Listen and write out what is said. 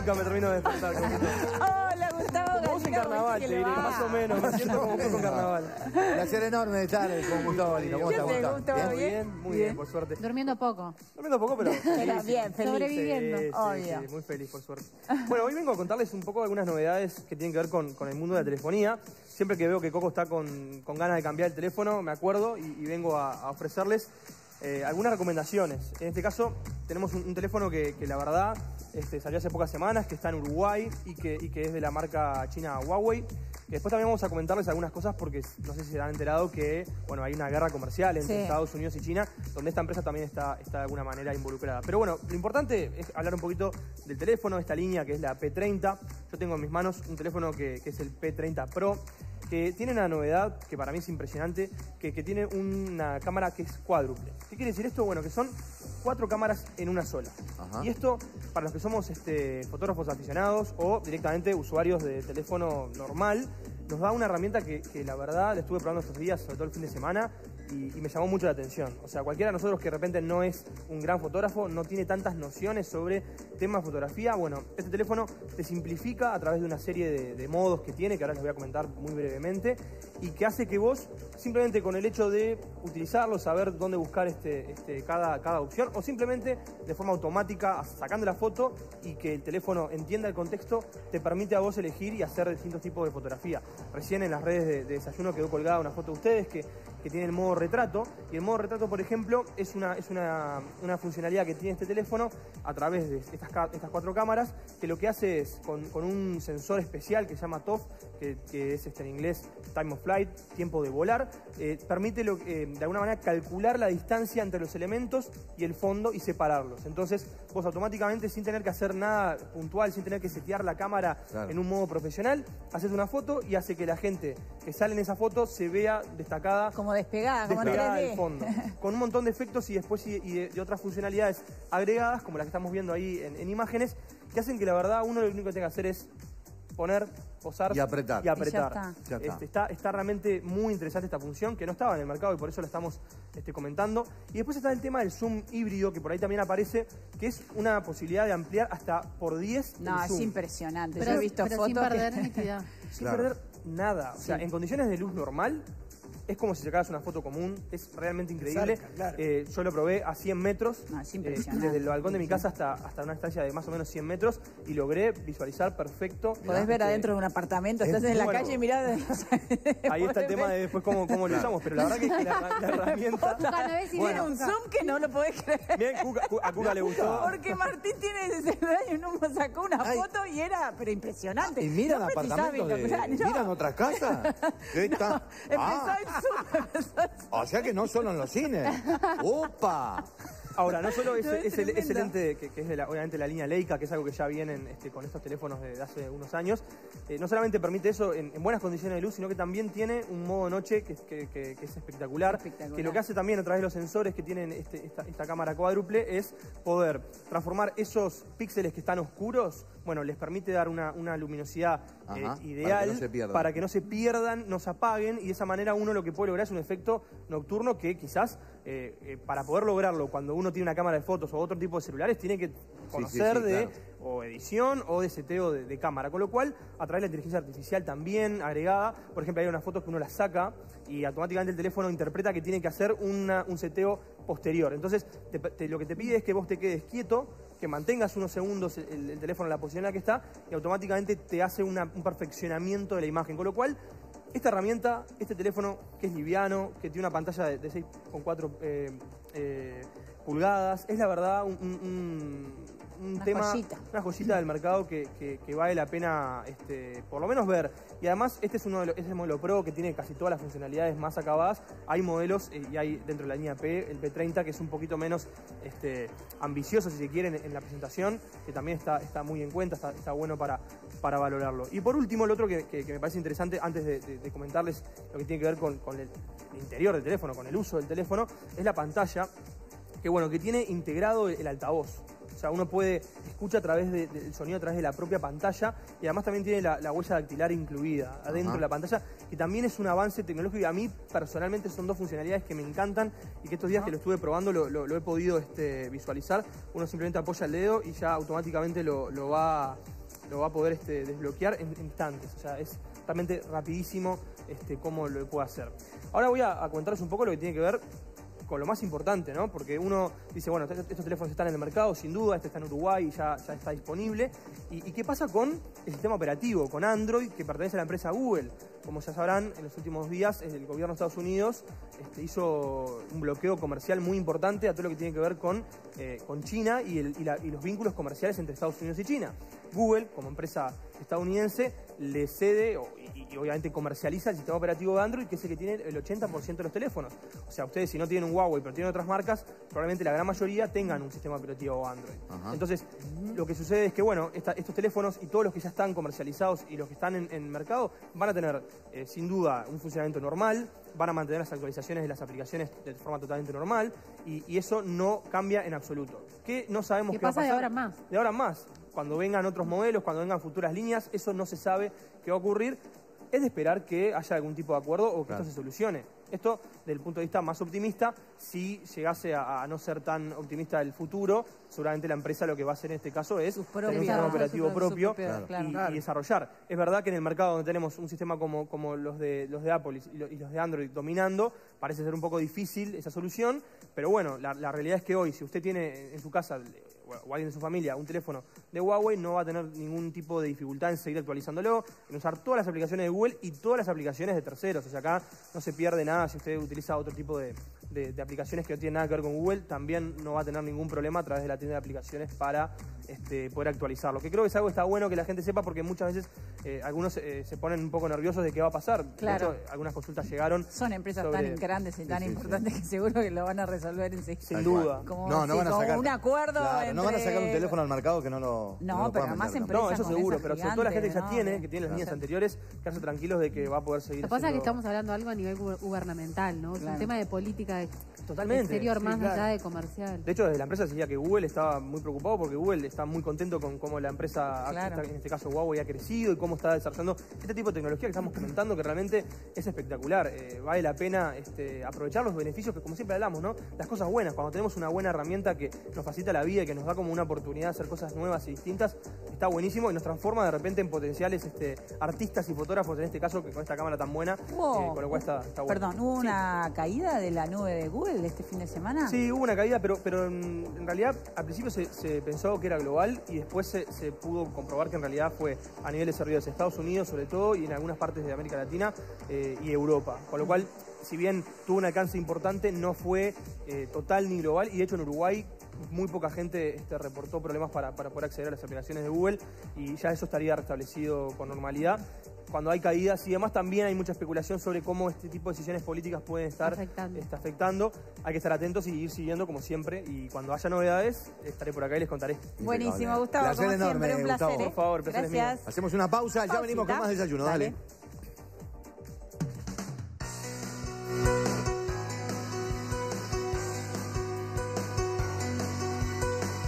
música me termino de despertar. Hola, Gustavo. Como vos en carnaval, te diré, más o menos. Me siento como vos en carnaval. Placer enorme de estar con Gustavo Balino. ¿Cómo estás, Gustavo? Muy bien, por suerte. Durmiendo poco. Durmiendo poco, pero bien, feliz. Sobreviviendo. Obvio. Sí, muy feliz, por suerte. Bueno, hoy vengo a contarles un poco algunas novedades que tienen que ver con el mundo de la telefonía. Siempre que veo que Coco está con ganas de cambiar el teléfono, me acuerdo y vengo a ofrecerles algunas recomendaciones. En este caso, tenemos un teléfono que la verdad salió hace pocas semanas, que está en Uruguay y que es de la marca china Huawei. Que después también vamos a comentarles algunas cosas porque no sé si se han enterado que bueno, hay una guerra comercial entre Estados Unidos y China, donde esta empresa también está de alguna manera involucrada. Pero bueno, lo importante es hablar un poquito del teléfono, esta línea que es la P30. Yo tengo en mis manos un teléfono que es el P30 Pro, que tiene una novedad que para mí es impresionante, que tiene una cámara que es cuádruple. ¿Qué quiere decir esto? Bueno, que son 4 cámaras en una sola. Ajá. Y esto, para los que somos fotógrafos aficionados o directamente usuarios de teléfono normal, nos da una herramienta que la verdad la estuve probando estos días, sobre todo el fin de semana, y me llamó mucho la atención. O sea, cualquiera de nosotros que de repente no es un gran fotógrafo, no tiene tantas nociones sobre temas de fotografía, bueno, este teléfono te simplifica a través de una serie de modos que tiene, que ahora les voy a comentar muy brevemente, y que hace que vos, simplemente con el hecho de utilizarlo, saber dónde buscar cada opción, o simplemente de forma automática, sacando la foto y que el teléfono entienda el contexto, te permite a vos elegir y hacer distintos tipos de fotografía. Recién en las redes de Desayuno quedó colgada una foto de ustedes que tiene el modo retrato, y el modo retrato, por ejemplo, es una funcionalidad que tiene este teléfono a través de estas 4 cámaras, que lo que hace es, con un sensor especial que se llama TOF, que es en inglés Time of Flight, tiempo de volar, permite de alguna manera calcular la distancia entre los elementos y el fondo y separarlos. Entonces vos automáticamente, sin tener que hacer nada puntual, sin tener que setear la cámara en un modo profesional, haces una foto y hace que la gente que sale en esa foto se vea destacada, como despegada del fondo, con un montón de efectos y después de otras funcionalidades agregadas, como las que estamos viendo ahí en imágenes, que hacen que la verdad uno lo único que tenga que hacer es poner, posar y apretar. Y ya está. Está realmente muy interesante esta función, que no estaba en el mercado y por eso la estamos comentando. Y después está el tema del zoom híbrido, que por ahí también aparece, que es una posibilidad de ampliar hasta por 10 No, el zoom. es impresionante. Pero, yo he visto fotos sin perder nitidez. Sin perder nada. O sea, en condiciones de luz normal, es como si sacaras una foto común, es realmente increíble. Yo lo probé a 100 metros, desde el balcón de mi casa hasta una distancia de más o menos 100 metros, y logré visualizar perfecto. Podés ver adentro de un apartamento, estás en la calle y mirá. Ahí está el tema de después cómo lo usamos, pero la verdad que la herramienta... Tiene un zoom que no lo podés creer. Bien, a Cuca le gustó. Porque Martín tiene 60 años, no sacó una foto y era, pero impresionante. Y miran apartamentos, miran otras casas. Empezó el o sea que no solo en los cines. ¡Opa! Ahora, no solo es el lente que es obviamente la línea Leica, que es algo que ya vienen con estos teléfonos de hace unos años, no solamente permite eso en buenas condiciones de luz, sino que también tiene un modo noche que es espectacular, que lo que hace también a través de los sensores que tienen esta cámara cuádruple es poder transformar esos píxeles que están oscuros, bueno, les permite dar una luminosidad ideal para que no se pierdan, no se apaguen, y de esa manera uno lo que puede lograr es un efecto nocturno que quizás para poder lograrlo cuando uno tiene una cámara de fotos o otro tipo de celulares tiene que conocer o edición o de seteo de cámara, con lo cual a través de la inteligencia artificial también agregada, por ejemplo hay unas fotos que uno las saca y automáticamente el teléfono interpreta que tiene que hacer un seteo posterior. Entonces lo que te pide es que vos te quedes quieto, que mantengas unos segundos el teléfono en la posición en la que está, y automáticamente te hace un perfeccionamiento de la imagen, con lo cual esta herramienta, este teléfono que es liviano, que tiene una pantalla de 6,4 pulgadas, es la verdad una joyita del mercado que vale la pena por lo menos ver. Y además este es el modelo Pro, que tiene casi todas las funcionalidades más acabadas. Hay modelos y hay dentro de la línea P, el P30, que es un poquito menos ambicioso, si se quiere, en la presentación, que también está muy en cuenta, está bueno para valorarlo. Y por último, lo otro que me parece interesante, antes de comentarles lo que tiene que ver con el interior del teléfono, con el uso del teléfono, es la pantalla, que tiene integrado el altavoz. O sea, uno escucha a través del sonido a través de la propia pantalla, y además también tiene la huella dactilar incluida adentro de la pantalla, que también es un avance tecnológico, y a mí personalmente son dos funcionalidades que me encantan y que estos días que lo estuve probando lo he podido visualizar. Uno simplemente apoya el dedo y ya automáticamente lo va lo va a poder desbloquear en instantes. O sea, es realmente rapidísimo cómo lo puede hacer. Ahora voy a contarles un poco lo que tiene que ver con lo más importante, ¿no? Porque uno dice, bueno, estos teléfonos están en el mercado, sin duda, este está en Uruguay y ya está disponible. ¿Y qué pasa con el sistema operativo, con Android, que pertenece a la empresa Google? Como ya sabrán, en los últimos días el gobierno de Estados Unidos hizo un bloqueo comercial muy importante a todo lo que tiene que ver con China y los vínculos comerciales entre Estados Unidos y China. Google, como empresa estadounidense, le cede y obviamente comercializa el sistema operativo de Android, que es el que tiene el 80% de los teléfonos. O sea, ustedes si no tienen un Huawei pero tienen otras marcas, probablemente la gran mayoría tengan un sistema operativo Android. Ajá. Entonces, lo que sucede es que, bueno, estos teléfonos y todos los que ya están comercializados y los que están en mercado van a tener, sin duda, un funcionamiento normal, van a mantener las actualizaciones de las aplicaciones de forma totalmente normal y eso no cambia en absoluto. ¿Qué no sabemos qué va a pasar? ¿Qué pasa de ahora en más? De ahora en más. Cuando vengan otros modelos, cuando vengan futuras líneas, eso no se sabe qué va a ocurrir. Es de esperar que haya algún tipo de acuerdo o que esto se solucione. Esto, desde el punto de vista más optimista, si llegase a no ser tan optimista del futuro, seguramente la empresa lo que va a hacer en este caso es tener un sistema operativo propio y desarrollar. Es verdad que en el mercado donde tenemos un sistema como los de Apple y los de Android dominando, parece ser un poco difícil esa solución, pero bueno, la realidad es que hoy, si usted tiene en su casa o alguien de su familia un teléfono de Huawei, no va a tener ningún tipo de dificultad en seguir actualizándolo, en usar todas las aplicaciones de Google y todas las aplicaciones de terceros. O sea, acá no se pierde nada si usted utiliza otro tipo de aplicaciones que no tienen nada que ver con Google, también no va a tener ningún problema a través de la tienda de aplicaciones para poder actualizarlo. Que creo que es algo que está bueno que la gente sepa, porque muchas veces algunos se ponen un poco nerviosos de qué va a pasar. Claro. De hecho, algunas consultas llegaron. Son empresas tan grandes y tan importantes que seguro que lo van a resolver enseguida. Sin duda. Como, no van a sacar un acuerdo entre... No van a sacar un teléfono al mercado que no lo pero además empresas. No, eso seguro, pero sobre todo la gente que ya tiene, que tiene las líneas anteriores, quedarse tranquilos de que va a poder seguir. Lo que pasa es que estamos hablando de algo a nivel gubernamental, ¿no? Es un tema de política exterior más allá de comercial. De hecho, desde la empresa se decía que Google estaba muy preocupado porque Google está muy contento con cómo la empresa, en este caso Huawei, ha crecido y cómo está desarrollando este tipo de tecnología que estamos comentando, que realmente es espectacular. Vale la pena aprovechar los beneficios que, como siempre hablamos, ¿no? Las cosas buenas, cuando tenemos una buena herramienta que nos facilita la vida y que nos da como una oportunidad de hacer cosas nuevas y distintas, está buenísimo y nos transforma de repente en potenciales artistas y fotógrafos, en este caso, que con esta cámara tan buena, con lo cual está bueno. Perdón, ¿hubo una caída de la nube de Google este fin de semana? Sí, hubo una caída, pero en realidad al principio se pensó que era global y después se pudo comprobar que en realidad fue a nivel de servidores de Estados Unidos sobre todo y en algunas partes de América Latina y Europa, con lo cual, si bien tuvo un alcance importante, no fue total ni global, y de hecho en Uruguay muy poca gente reportó problemas para poder acceder a las aplicaciones de Google y ya eso estaría restablecido con normalidad. Cuando hay caídas y demás, también hay mucha especulación sobre cómo este tipo de decisiones políticas pueden estar afectando. Hay que estar atentos y ir siguiendo como siempre, y cuando haya novedades estaré por acá y les contaré. Buenísimo, Gustavo, placer como enorme, siempre, un placer. Gustavo. Por favor, placer es mío. Gracias. Hacemos una pausa, ya venimos con más desayuno, dale.